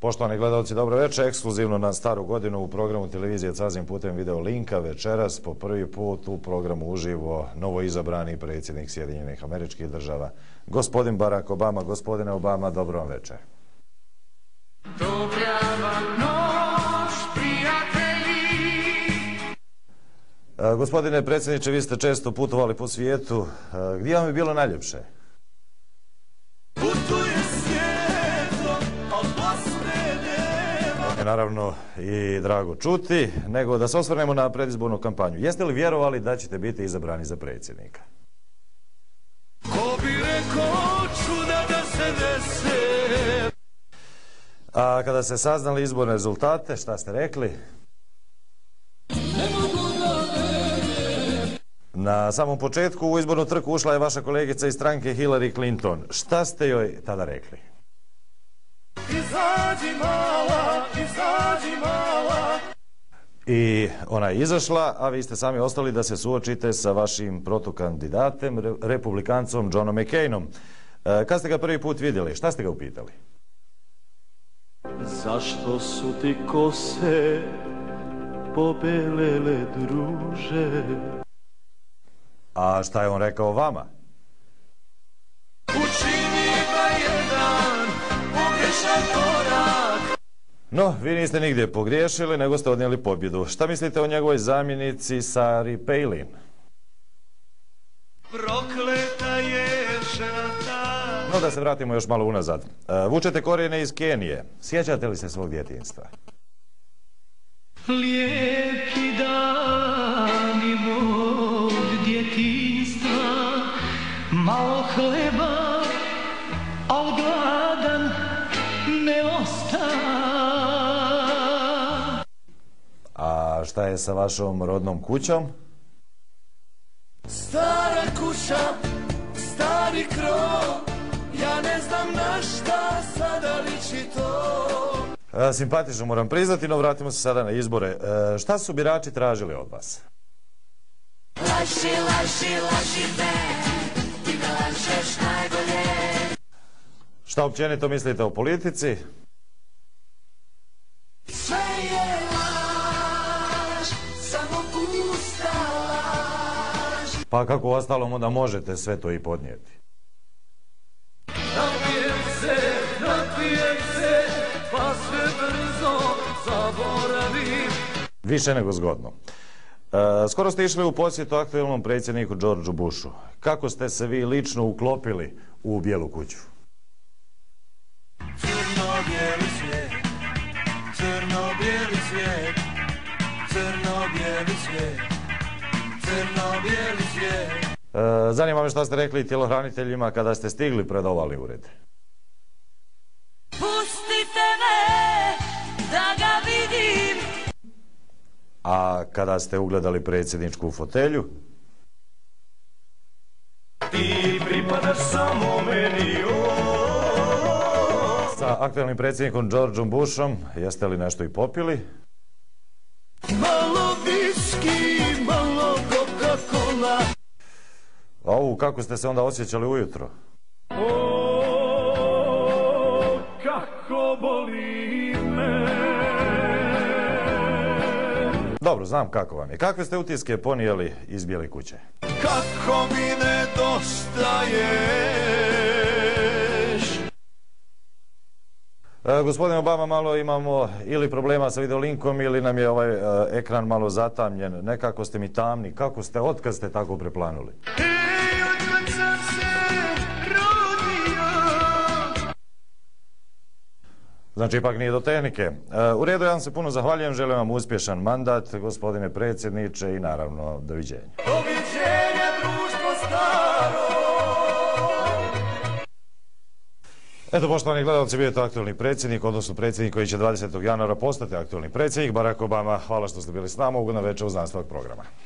Poštovani gledalci, dobro večer. Ekskluzivno na Staru godinu u programu televizije CAZIM putem video linka večeras po prvi put u programu uživo novoizabrani predsjednik Sjedinjenih Američkih Država, gospodin Barack Obama. Gospodine Obama, dobro vam večer. Dobra vam noć, prijatelji. Gospodine predsjedniče, vi ste često putovali po svijetu. Gdje vam je bilo najljepše? Putuje svijetom, od Bosne nema. Naravno i drago čuti, nego da se osvrnemo na predizbornu kampanju. Jeste li vjerovali da ćete biti izabrani za predsjednika? Ko bi rekao čuda da se dese? A kada ste saznali izborne rezultate, šta ste rekli? Ne mogu da verujem. Na samom početku u izbornu trku ušla je vaša kolegica iz stranke Hillary Clinton. Šta ste joj tada rekli? Izađi mala, izađi mala. I ona je izašla, a vi ste sami ostali da se suočite sa vašim protukandidatem, republikancom Johnom McCainom. Kad ste ga prvi put vidjeli, šta ste ga upitali? Zašto su ti kose pobelele, druže? A šta je on rekao vama? Učini ga jedan pogrešan korak. No, vi niste nigdje pogriješili, nego ste odnijeli pobjedu. Šta mislite o njegovoj zamjenici Sarah Palin? Prokleta je žena ta. No, da se vratimo još malo unazad. Vučete korijene iz Kenije. Sjećate li se svog djetinjstva? Lijepi dani mog djetinjstva, malo hleba, al gladan ne osta. A šta je sa vašom rodnom kućom? Stara kuća, stari krov, ja ne znam na šta sada liči to. Simpatično moram priznati, no vratimo se sada na izbore. Šta su birači tražili od vas? Laži, laži, laži me, ti me lažeš najbolje. Šta općenito mislite o politici? Sve je laž, samo pusta laž. Pa kako ostalom onda možete sve to i podnijeti? Napijem se, pa sve brzo zaboravim. Više nego zgodno. Skoro ste išli u posjetu aktualnom predsjedniku Georgeu Bushu. Kako ste se vi lično uklopili u Bijelu kuću? Crno-bijeli svijet, crno-bijeli svijet, crno-bijeli svijet, crno-bijeli svijet. Zanima me šta ste rekli tjelohraniteljima kada ste stigli pred ovali ured. Pustite me da ga vidim. A kada ste ugledali predsjedničku fotelju? Ti pripadaš samo meni, Sa aktualnim predsjednikom Georgeom Bushom jeste li nešto i popili? malo viski, malo Coca-Cola. Kako ste se onda osjećali ujutro? Kako boli me. Dobro, znam kako vam je. Kakve ste utiske ponijeli iz Bijele kuće? Kako mi nedostaješ. Gospodine Obama, malo imamo ili problema sa videolinkom ili nam je ovaj ekran malo zatamljen. Nekako ste mi tamni. Kako ste, otkad ste tako preplanuli? Ej, otkad sam se rodio. Znači, ipak nije do tehnike. U redu, ja vam se puno zahvaljujem. Želim vam uspješan mandat, gospodine predsjedniče, i naravno, doviđenja. Doviđenja, društvo staro. Eto, poštovani gledalci, bio je to aktualni predsjednik, odnosno predsjednik koji će 20. januara postati aktualni predsjednik, Barack Obama. Hvala što ste bili s nama, ugodna večer uz nastavak programa.